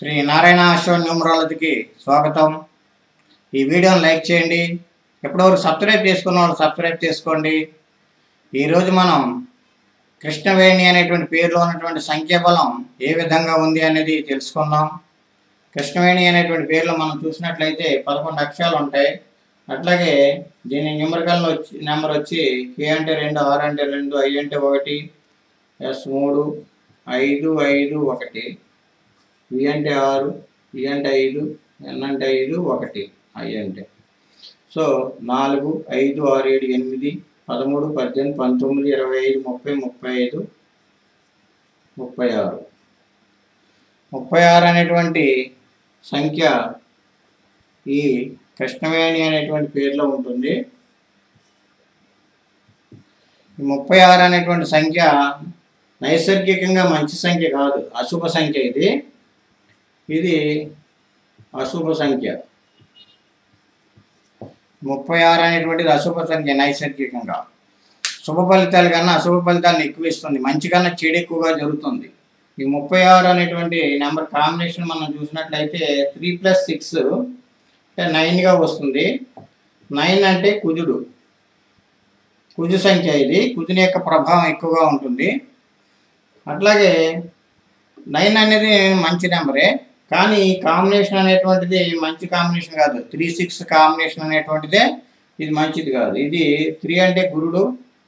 శ్రీ నారాయణ అశ్వన్ న్యూమరాలజీకి స్వాగతం. ఈ వీడియోని లైక్ చేయండి. ఎప్పటివరకు సబ్స్క్రైబ్ చేసుకున్న వాళ్ళు సబ్స్క్రైబ్ చేసుకోండి. ఈరోజు మనం కృష్ణవేణి అనేటువంటి పేరులో ఉన్నటువంటి సంఖ్యాబలం ఏ విధంగా ఉంది అనేది తెలుసుకుందాం. కృష్ణవేణి అనేటువంటి పేరులో మనం చూసినట్లయితే 11 అక్షరాలు ఉంటాయి. అట్లాగే దీని న్యూమరికల్ నెంబర్ వచ్చి కే అంటే 2, ఆర్ అంటే 2, ఐ అంటే 1, ఎస్ 3, 5, 5, 1, వి అంటే 6, ఈ అంటే 5, ఎన్ అంటే 5, 1, ఐ అంటే. సో 4, 5, 6, 7, 8, 13, 18, 19, 25, 30, 35, 36. 36 అనేటువంటి సంఖ్య ఈ కృష్ణవేణి అనేటువంటి పేరులో ఉంటుంది. ఈ 36 అనేటువంటి సంఖ్య నైసర్గికంగా మంచి సంఖ్య కాదు, అశుభ సంఖ్య. ఇది అశుభ సంఖ్య. 36 అనేటువంటిది అశుభ సంఖ్య. నైసర్గికంగా శుభ ఫలితాల కన్నా అశుభ ఫలితాలను ఎక్కువ ఇస్తుంది, మంచి కన్నా చెడు ఎక్కువగా జరుగుతుంది. ఈ 36 అనేటువంటి నెంబర్ కాంబినేషన్ మనం చూసినట్లయితే 3 + 6 అంటే 9గా వస్తుంది. 9 అంటే కుజు సంఖ్య. ఇది కుజుని యొక్క ప్రభావం ఎక్కువగా ఉంటుంది. అట్లాగే 9 అనేది మంచి నెంబరే, కానీ ఈ కాంబినేషన్ అనేటువంటిది మంచి కాంబినేషన్ కాదు. 3, 6 కాంబినేషన్ అనేటువంటిదే ఇది మంచిది కాదు. ఇది 3 అంటే గురుడు,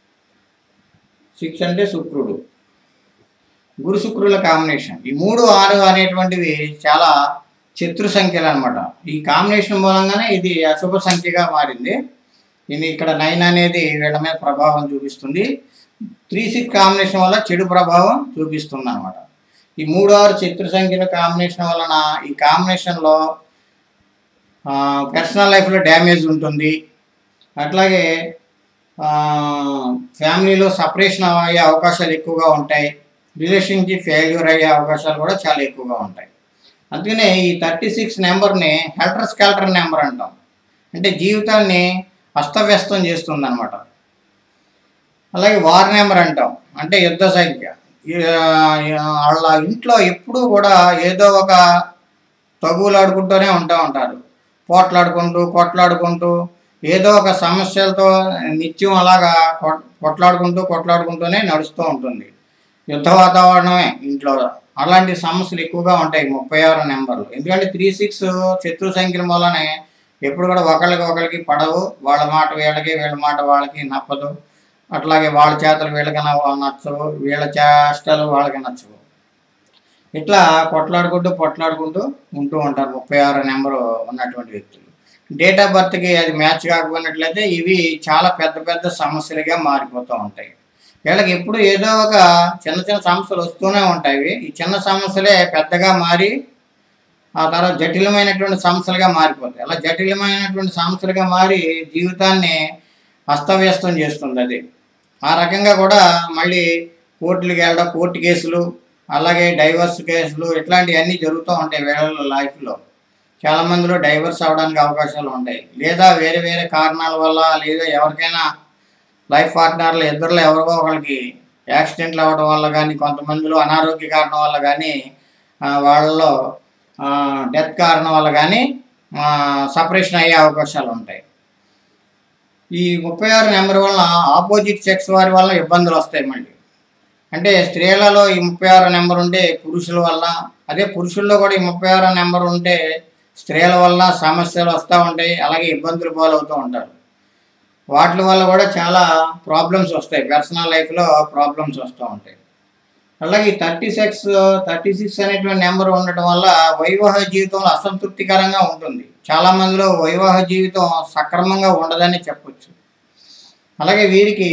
6 అంటే శుక్రుడు, గురు శుక్రుల కాంబినేషన్. ఈ 3, 6 అనేటువంటివి చాలా శత్రు సంఖ్యలు అనమాట. ఈ కాంబినేషన్ మూలంగానే ఇది అశుభ సంఖ్యగా మారింది. ఇది ఇక్కడ 9 అనేది వీళ్ళ మీద ప్రభావం చూపిస్తుంది. 3, 6 కాంబినేషన్ వల్ల చెడు ప్రభావం చూపిస్తుంది అనమాట. ఈ 3, 6 శత్రు సంఖ్యల కాంబినేషన్ వలన ఈ కాంబినేషన్లో పర్సనల్ లైఫ్లో డ్యామేజ్ ఉంటుంది. అట్లాగే ఫ్యామిలీలో సపరేషన్ అయ్యే అవకాశాలు ఎక్కువగా ఉంటాయి. రిలేషన్షిప్ ఫెయిల్యూర్ అయ్యే అవకాశాలు కూడా చాలా ఎక్కువగా ఉంటాయి. అందుకనే ఈ 36 నెంబర్ని హెల్టర్ స్కెల్టర్ నెంబర్ అంటాం. అంటే జీవితాన్ని అస్తవ్యస్తం చేస్తుంది అనమాట. అలాగే వార్ నెంబర్ అంటాం, అంటే యుద్ధ సంఖ్య. వాళ్ళ ఇంట్లో ఎప్పుడూ కూడా ఏదో ఒక తగులాడుకుంటూనే ఉంటారు. కొట్లాడుకుంటూ ఏదో ఒక సమస్యలతో నిత్యం అలాగా కొట్లాడుకుంటూనే నడుస్తూ ఉంటుంది. యుద్ధ వాతావరణమే ఇంట్లో. అలాంటి సమస్యలు ఎక్కువగా ఉంటాయి 36 నెంబర్లు. ఎందుకంటే 3, 6 శత్రు సంఖ్యల వల్లనే ఎప్పుడు కూడా ఒకరికి పడవు. వాళ్ళ మాట వీళ్ళకి, వీళ్ళ మాట వాళ్ళకి నప్పదు. అట్లాగే వాళ్ళ చేతలు వీళ్ళకి నచ్చవు, వీళ్ళ చేష్టలు వాళ్ళకి నచ్చవు. ఇట్లా పొట్లాడుకుంటూ ఉంటూ ఉంటారు 36 నెంబరు ఉన్నటువంటి వ్యక్తులు. డేట్ ఆఫ్ బర్త్కి అది మ్యాచ్ కాకపోయినట్లయితే ఇవి చాలా పెద్ద సమస్యలుగా మారిపోతూ ఉంటాయి. వీళ్ళకి ఎప్పుడు ఏదో ఒక చిన్న సమస్యలు వస్తూనే ఉంటాయి. ఈ చిన్న సమస్యలే పెద్దగా మారి ఆ తర్వాత జటిలమైనటువంటి సమస్యలుగా మారిపోతాయి. అలా జటిలమైనటువంటి సమస్యలుగా మారి జీవితాన్ని అస్తవ్యస్తం చేస్తుంది అది. ఆ రకంగా కూడా మళ్ళీ కోర్టులకు వెళ్ళడం, కోర్టు కేసులు, అలాగే డైవర్స్ కేసులు, ఇట్లాంటివన్నీ జరుగుతూ ఉంటాయి వీళ్ళ లైఫ్లో. చాలామందిలో డైవర్స్ అవడానికి అవకాశాలు ఉంటాయి. లేదా వేరే కారణాల వల్ల, లేదా ఎవరికైనా లైఫ్ పార్ట్నర్లు ఇద్దరిలో ఎవరికో ఒకరికి యాక్సిడెంట్లు అవ్వడం వల్ల కానీ, కొంతమందిలో అనారోగ్య కారణం వల్ల కానీ, వాళ్ళలో డెత్ కారణం వల్ల కానీ సపరేషన్ అయ్యే అవకాశాలు ఉంటాయి. ఈ 36 నెంబర్ వల్ల ఆపోజిట్ సెక్స్ వారి వల్ల ఇబ్బందులు వస్తాయి మళ్ళీ. అంటే స్త్రీలలో ఈ 36 నెంబర్ ఉంటే పురుషుల వల్ల, అదే పురుషుల్లో కూడా ఈ 36 నెంబర్ ఉంటే స్త్రీల వల్ల సమస్యలు వస్తూ ఉంటాయి. అలాగే ఇబ్బందులు పాలవుతూ ఉంటారు. వాటి వల్ల కూడా చాలా ప్రాబ్లమ్స్ వస్తాయి, పర్సనల్ లైఫ్లో ప్రాబ్లమ్స్ వస్తూ ఉంటాయి. అలాగే 36 అనేటువంటి నెంబర్ ఉండటం వల్ల వైవాహిక జీవితంలో అసంతృప్తికరంగా ఉంటుంది. చాలామందిలో వైవాహిక జీవితం సక్రమంగా ఉండదని చెప్పొచ్చు. అలాగే వీరికి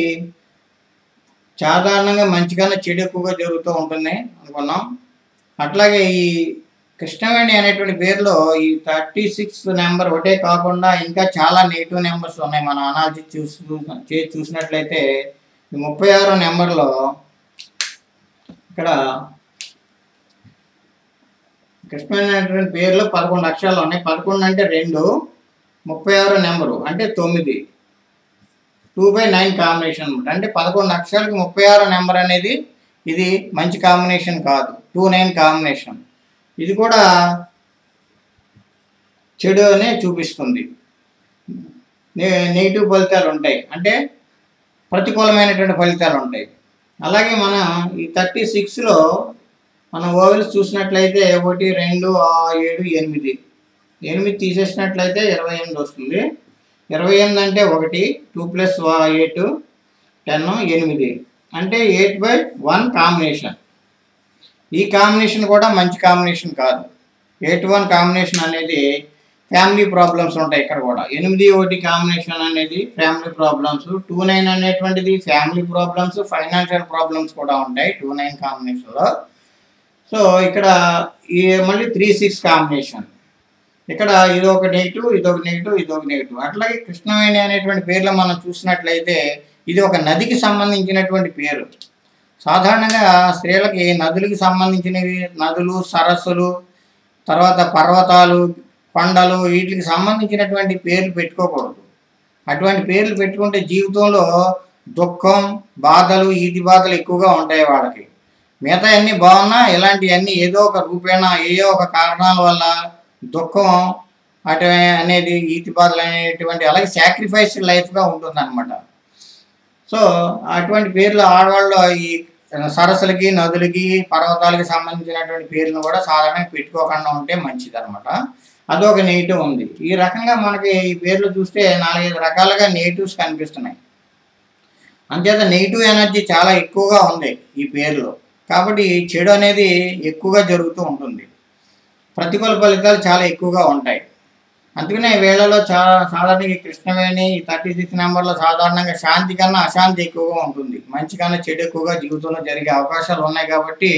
సాధారణంగా మంచిగానే చెడు ఎక్కువగా జరుగుతూ ఉంటుంది అనుకున్నాం. అట్లాగే ఈ కృష్ణవేణి అనేటువంటి పేరులో ఈ 36 నెంబర్ ఒకటే కాకుండా ఇంకా చాలా నెగిటివ్ నెంబర్స్ ఉన్నాయి. మనం అనాలజీ చూసినట్లయితే ఈ 36 నెంబర్లో ఇక్కడ కృష్ణవేణి అనేటువంటి పేరులో 11 అక్షరాలు ఉన్నాయి. 11 అంటే 2, 36 నెంబరు అంటే 9, 2/9 కాంబినేషన్ అనమాట. అంటే 11 అక్షరాలకి 36 నెంబర్ అనేది ఇది మంచి కాంబినేషన్ కాదు, 2/9 కాంబినేషన్. ఇది కూడా చెడు అనే చూపిస్తుంది. నెగిటివ్ ఫలితాలు ఉంటాయి, అంటే ప్రతికూలమైనటువంటి ఫలితాలు ఉంటాయి. అలాగే మన ఈ 36లో మనం ఓవెల్స్ చూసినట్లయితే 1 2 6 7 8 8 తీసేసినట్లయితే 28 వస్తుంది. 28 అంటే 1 2 + 8 10 8 అంటే 8/1 కాంబినేషన్. ఈ కాంబినేషన్ కూడా మంచి కాంబినేషన్ కాదు. 8/1 కాంబినేషన్ అనేది ఫ్యామిలీ ప్రాబ్లమ్స్ ఉంటాయి. ఇక్కడ కూడా 8 1 కాంబినేషన్ అనేది ఫ్యామిలీ ప్రాబ్లమ్స్. 2 9 అనేటువంటిది ఫ్యామిలీ ప్రాబ్లమ్స్, ఫైనాన్షియల్ ప్రాబ్లమ్స్ కూడా ఉంటాయి 2 9 కాంబినేషన్లో. సో ఇక్కడ ఈ మళ్ళీ 3 6 కాంబినేషన్. ఇక్కడ ఇదొక నెగిటివ్, ఇదొక నెగిటివ్, ఇదొక నెగిటివ్. అట్లాగే కృష్ణవేణి అనేటువంటి పేర్లో మనం చూసినట్లయితే ఇది ఒక నదికి సంబంధించినటువంటి పేరు. సాధారణంగా స్త్రీలకి నదులకి సంబంధించినవి, నదులు, సరస్సులు, తర్వాత పర్వతాలు, కొండలు, వీటికి సంబంధించినటువంటి పేర్లు పెట్టుకోకూడదు. అటువంటి పేర్లు పెట్టుకుంటే జీవితంలో దుఃఖం, బాధలు, ఈతి బాధలు ఎక్కువగా ఉంటాయి వాళ్ళకి. మిగతా అన్నీ బాగున్నా ఇలాంటివన్నీ ఏదో ఒక రూపేణ, ఏదో ఒక కారణాల వల్ల దుఃఖం అనేది, ఈతి బాధలు అనేటువంటి, అలాగే సాక్రిఫైస్ లైఫ్గా ఉంటుందన్నమాట. సో అటువంటి పేర్లు ఆడవాళ్ళు ఈ సరస్సులకి, నదులకి, పర్వతాలకి సంబంధించినటువంటి పేర్లను కూడా సాధారణంగా పెట్టుకోకుండా ఉంటే మంచిది అనమాట. అదొక నెగిటివ్ ఉంది. ఈ రకంగా మనకి ఈ పేర్లు చూస్తే 4 5 రకాలుగా నెగిటివ్స్ కనిపిస్తున్నాయి. అంతేత నెగిటివ్ ఎనర్జీ చాలా ఎక్కువగా ఉంది ఈ పేర్లో. కాబట్టి చెడు అనేది ఎక్కువగా జరుగుతూ ఉంటుంది. ప్రతికూల ఫలితాలు చాలా ఎక్కువగా ఉంటాయి. అందుకనే వేళలో చాలా సాధారణంగా కృష్ణవేణి 36 నెంబర్లో సాధారణంగా శాంతి కన్నా అశాంతి ఎక్కువగా ఉంటుంది. మంచి కన్నా చెడు ఎక్కువగా జీవితంలో జరిగే అవకాశాలు ఉన్నాయి. కాబట్టి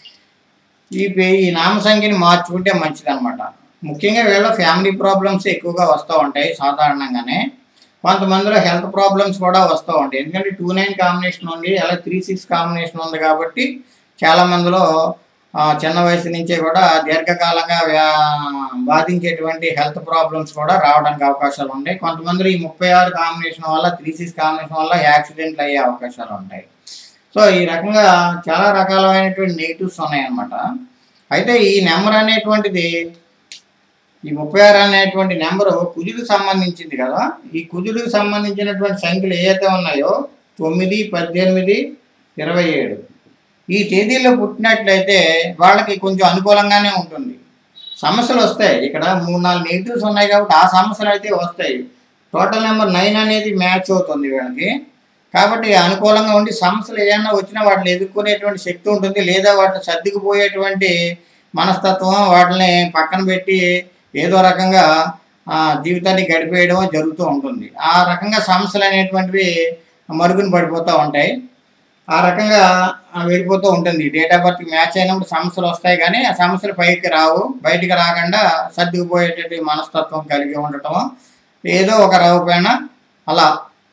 ఈ నామ సంఖ్యని మార్చుకుంటే మంచిది అనమాట. ముఖ్యంగా వీళ్ళ ఫ్యామిలీ ప్రాబ్లమ్స్ ఎక్కువగా వస్తూ ఉంటాయి సాధారణంగానే. కొంతమందిలో హెల్త్ ప్రాబ్లమ్స్ కూడా వస్తూ ఉంటాయి. ఎందుకంటే 2 9 కాంబినేషన్ ఉంది, అలా 3 6 కాంబినేషన్ ఉంది. కాబట్టి చాలామందిలో చిన్న వయసు నుంచే కూడా దీర్ఘకాలంగా బాధించేటువంటి హెల్త్ ప్రాబ్లమ్స్ కూడా రావడానికి అవకాశాలు ఉంటాయి. కొంతమందిలో ఈ 36 కాంబినేషన్ వల్ల, 3 6 కాంబినేషన్ వల్ల యాక్సిడెంట్లు అయ్యే అవకాశాలు ఉంటాయి. సో ఈ రకంగా చాలా రకాలైనటువంటి నెగిటివ్స్ ఉన్నాయన్నమాట. అయితే ఈ నెంబర్ అనేటువంటిది, ఈ 36 అనేటువంటి నెంబరు కుజుడికి సంబంధించింది కదా. ఈ కుజుడికి సంబంధించినటువంటి సంఖ్యలు ఏవైతే ఉన్నాయో 9 18 27 ఈ తేదీల్లో పుట్టినట్లయితే వాళ్ళకి కొంచెం అనుకూలంగానే ఉంటుంది. సమస్యలు వస్తాయి. ఇక్కడ 3 4 నెగిటివ్స్ ఉన్నాయి కాబట్టి ఆ సమస్యలు అయితే వస్తాయి. టోటల్ నెంబర్ 9 అనేది మ్యాచ్ అవుతుంది వీళ్ళకి. కాబట్టి అనుకూలంగా ఉండి సమస్యలు ఏమైనా వచ్చినా వాటిని ఎదుర్కొనేటువంటి శక్తి ఉంటుంది. లేదా వాటిని సర్దుకుపోయేటువంటి మనస్తత్వం, వాటిని పక్కన పెట్టి ఏదో రకంగా జీవితాన్ని గడిపేయడం జరుగుతూ ఉంటుంది. ఆ రకంగా సమస్యలు అనేటువంటివి మరుగున పడిపోతూ ఉంటాయి. ఆ రకంగా వెళ్ళిపోతూ ఉంటుంది. డేట్ ఆఫ్ బర్త్ మ్యాచ్ అయినప్పుడు సమస్యలు వస్తాయి, కానీ ఆ సమస్యలు పైకి రావు. బయటికి రాకుండా సర్దుకుపోయేటువంటి మనస్తత్వం కలిగి ఉండటం, ఏదో ఒక రూపేణ అలా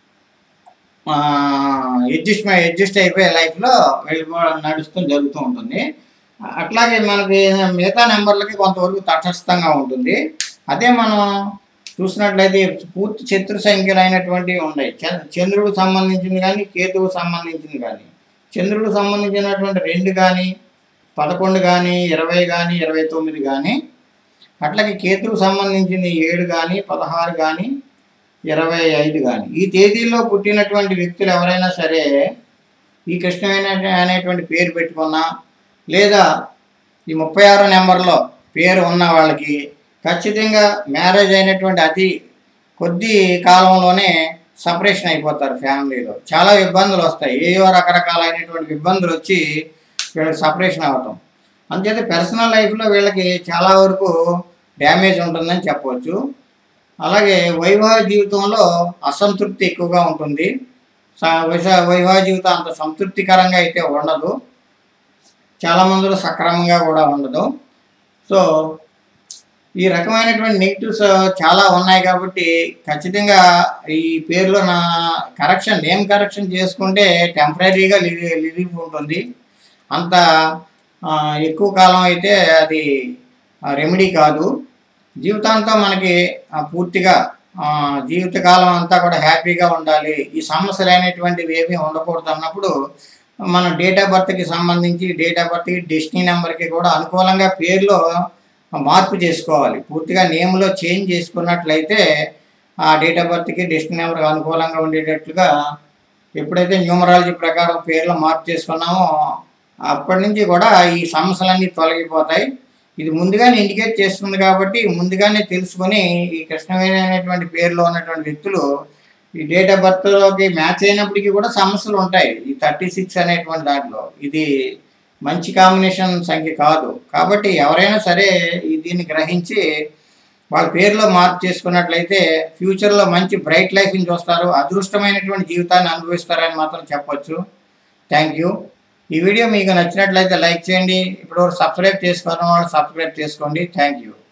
అడ్జస్ట్ అయిపోయే లైఫ్లో నడుస్తూ జరుగుతూ ఉంటుంది. అట్లాగే మనకి మిగతా నెంబర్లకి కొంతవరకు తటస్థంగా ఉంటుంది. అదే మనం చూసినట్లయితే పూర్తి శత్రు సంఖ్యలు అయినటువంటివి ఉన్నాయి. చంద్రుడికి సంబంధించింది కానీ, కేతువుకు సంబంధించింది కానీ. చంద్రుడికి సంబంధించినటువంటి 2 కానీ, 11 కానీ, 20 కానీ, 29 కానీ. అట్లాగే కేతువుకు సంబంధించింది 7 కానీ, 16 కానీ, 25 కానీ. ఈ తేదీల్లో పుట్టినటువంటి వ్యక్తులు ఎవరైనా సరే ఈ కృష్ణవేణి అనేటువంటి పేరు పెట్టుకున్నా, లేదా ఈ 36 నెంబర్లో పేరు ఉన్న వాళ్ళకి ఖచ్చితంగా మ్యారేజ్ అయినటువంటి అతి కొద్ది కాలంలోనే సపరేషన్ అయిపోతారు. ఫ్యామిలీలో చాలా ఇబ్బందులు వస్తాయి. ఏవో రకరకాలైనటువంటి ఇబ్బందులు వచ్చి వీళ్ళకి సపరేషన్ అవ్వటం. అందుచేత పర్సనల్ లైఫ్లో వీళ్ళకి చాలా వరకు డ్యామేజ్ ఉంటుందని చెప్పవచ్చు. అలాగే వైవాహిక జీవితంలో అసంతృప్తి ఎక్కువగా ఉంటుంది. వైవాహిక జీవితం అంత సంతృప్తికరంగా అయితే ఉండదు. చాలామందిలో సక్రమంగా కూడా ఉండదు. సో ఈ రకమైనటువంటి నెగిటివ్స్ చాలా ఉన్నాయి. కాబట్టి ఖచ్చితంగా ఈ పేరులో నేమ్ కరెక్షన్ చేసుకుంటే టెంపరీగా రిలీఫ్ ఉంటుంది. అంత ఎక్కువ కాలం అయితే అది రెమెడీ కాదు. జీవితాంతం మనకి పూర్తిగా జీవితకాలం అంతా కూడా హ్యాపీగా ఉండాలి, ఈ సమస్యలు అనేటువంటివి ఏమీ ఉండకూడదు అన్నప్పుడు మన డేట్ ఆఫ్ బర్త్కి సంబంధించి డేట్ ఆఫ్ బర్త్కి డెస్టినీ నెంబర్కి కూడా అనుకూలంగా పేరులో మార్పు చేసుకోవాలి. పూర్తిగా నేమ్లో చేంజ్ చేసుకున్నట్లయితే ఆ డేట్ ఆఫ్ బర్త్కి డెస్టినీ నెంబర్కి అనుకూలంగా ఉండేటట్లుగా ఎప్పుడైతే న్యూమరాలజీ ప్రకారం పేర్లు మార్పు చేసుకున్నామో అప్పటి నుంచి కూడా ఈ సమస్యలన్నీ తొలగిపోతాయి. ఇది ముందుగానే ఇండికేట్ చేస్తుంది కాబట్టి ముందుగానే తెలుసుకొని ఈ కృష్ణవేణి అనేటువంటి పేరులో ఉన్నటువంటి వ్యక్తులు ఈ డేట్ ఆఫ్ బర్త్లోకి మ్యాచ్ అయినప్పటికీ కూడా సమస్యలు ఉంటాయి. ఈ 36 అనేటువంటి దాంట్లో ఇది మంచి కాంబినేషన్ సంఖ్య కాదు. కాబట్టి ఎవరైనా సరే దీన్ని గ్రహించి వాళ్ళ పేరులో మార్పు చేసుకున్నట్లయితే ఫ్యూచర్లో మంచి బ్రైట్ లైఫ్ని చూస్తారు, అదృష్టమైనటువంటి జీవితాన్ని అనుభవిస్తారని మాత్రం చెప్పొచ్చు. Thank you. ఈ వీడియో మీకు నచ్చినట్లయితే లైక్ చేయండి. ఇప్పుడు సబ్స్క్రైబ్ చేసుకున్న వాళ్ళు సబ్స్క్రైబ్ చేసుకోండి. Thank you.